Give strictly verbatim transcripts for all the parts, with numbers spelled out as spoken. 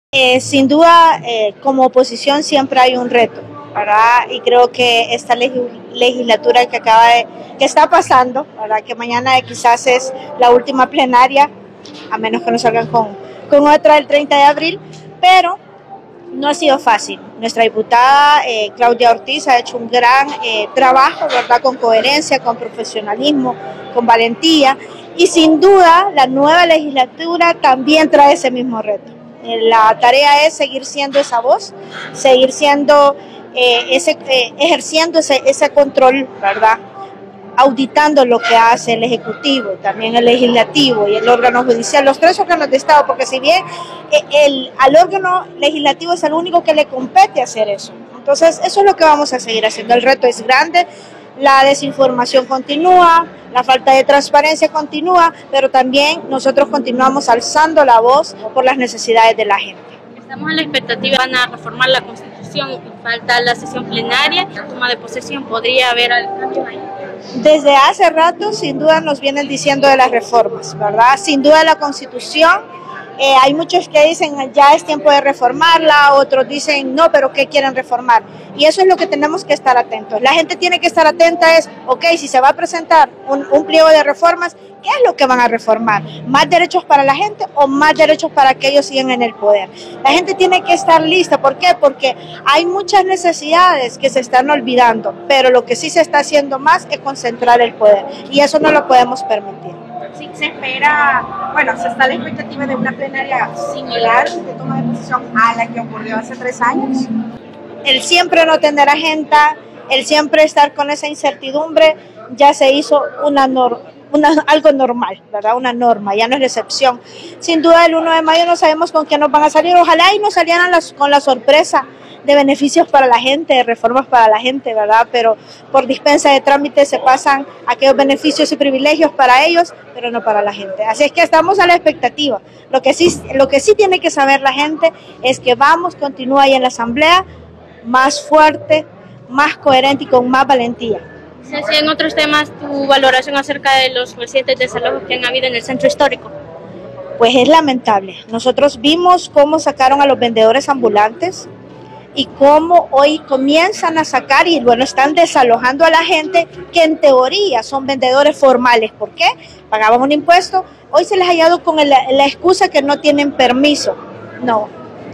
Eh, sin duda, eh, como oposición siempre hay un reto, ¿verdad? Y creo que esta legislatura que acaba de, que está pasando, ¿verdad? Que mañana quizás es la última plenaria, a menos que nos salgan con, con otra el treinta de abril, pero no ha sido fácil. Nuestra diputada eh, Claudia Ortiz ha hecho un gran eh, trabajo, ¿verdad? Con coherencia, con profesionalismo, con valentía, y sin duda la nueva legislatura también trae ese mismo reto. La tarea es seguir siendo esa voz, seguir siendo eh, ese, eh, ejerciendo ese, ese control, ¿verdad? Auditando lo que hace el Ejecutivo, también el Legislativo y el órgano judicial, los tres órganos de Estado, porque si bien eh, el, al órgano legislativo es el único que le compete hacer eso. Entonces, eso es lo que vamos a seguir haciendo. El reto es grande, la desinformación continúa, la falta de transparencia continúa, pero también nosotros continuamos alzando la voz por las necesidades de la gente. Estamos a la expectativa, van a reformar la Constitución, falta la sesión plenaria, la toma de posesión, ¿podría haber cambios ahí? Desde hace rato, sin duda, nos vienen diciendo de las reformas, ¿verdad? Sin duda la Constitución, eh, hay muchos que dicen ya es tiempo de reformarla, otros dicen no, pero ¿qué quieren reformar? Y eso es lo que tenemos que estar atentos. La gente tiene que estar atenta, es, ok, si se va a presentar un, un pliego de reformas, ¿qué es lo que van a reformar? ¿Más derechos para la gente o más derechos para que ellos sigan en el poder? La gente tiene que estar lista. ¿Por qué? Porque hay muchas necesidades que se están olvidando, pero lo que sí se está haciendo más es concentrar el poder, y eso no lo podemos permitir. Sí, se espera, bueno, se está a la expectativa de una plenaria similar de toma de posesión a la que ocurrió hace tres años. El siempre no tener agenda, el siempre estar con esa incertidumbre, ya se hizo una norma. Una, algo normal, ¿verdad? Una norma, ya no es la excepción. Sin duda el uno de mayo no sabemos con qué nos van a salir, ojalá y nos salieran las, con la sorpresa de beneficios para la gente, de reformas para la gente, ¿verdad? Pero por dispensa de trámites se pasan aquellos beneficios y privilegios para ellos, pero no para la gente. Así es que estamos a la expectativa. Lo que sí, lo que sí tiene que saber la gente es que vamos, continúa ahí en la asamblea, más fuerte, más coherente y con más valentía. Ceci, en otros temas, tu valoración acerca de los recientes desalojos que han habido en el centro histórico. Pues es lamentable. Nosotros vimos cómo sacaron a los vendedores ambulantes y cómo hoy comienzan a sacar y bueno, están desalojando a la gente que en teoría son vendedores formales. ¿Por qué? Pagaban un impuesto, hoy se les ha hallado con el, la excusa que no tienen permiso. No,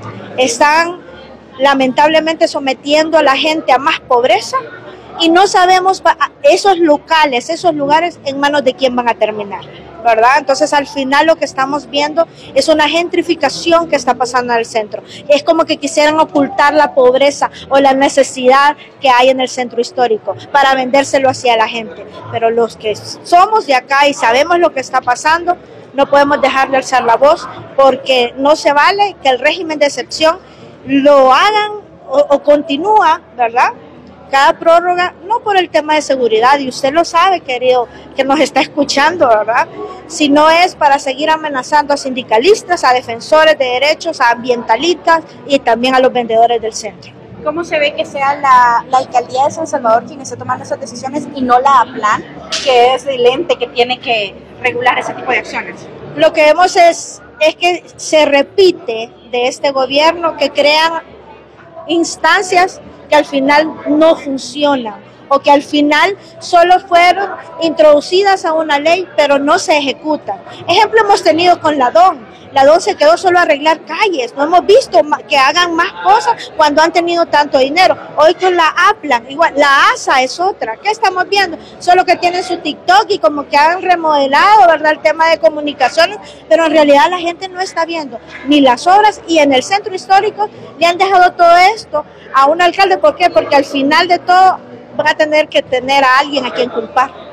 están lamentablemente sometiendo a la gente a más pobreza, y no sabemos esos locales, esos lugares en manos de quién van a terminar, ¿verdad? Entonces al final lo que estamos viendo es una gentrificación que está pasando en el centro. Es como que quisieran ocultar la pobreza o la necesidad que hay en el centro histórico para vendérselo hacia la gente. Pero los que somos de acá y sabemos lo que está pasando, no podemos dejar de alzar la voz, porque no se vale que el régimen de excepción lo hagan o, o continúa, ¿verdad? Cada prórroga, no por el tema de seguridad, y usted lo sabe, querido, que nos está escuchando, ¿verdad? Sino es para seguir amenazando a sindicalistas, a defensores de derechos, a ambientalistas y también a los vendedores del centro. ¿Cómo se ve que sea la, la alcaldía de San Salvador quien esté tomando esas decisiones y no la APLAN, que es el ente que tiene que regular ese tipo de acciones? Lo que vemos es, es que se repite de este gobierno que crean instancias que al final no funcionan o que al final solo fueron introducidas a una ley pero no se ejecutan. Ejemplo hemos tenido con la D O N. La D O N se quedó solo a arreglar calles, no hemos visto que hagan más cosas cuando han tenido tanto dinero. Hoy con la APLAN, igual, la ASA es otra. ¿Qué estamos viendo? Solo que tienen su TikTok y como que han remodelado, ¿verdad?, el tema de comunicaciones, pero en realidad la gente no está viendo ni las obras, y en el centro histórico le han dejado todo esto a un alcalde. ¿Por qué? Porque al final de todo van a tener que tener a alguien a quien culpar.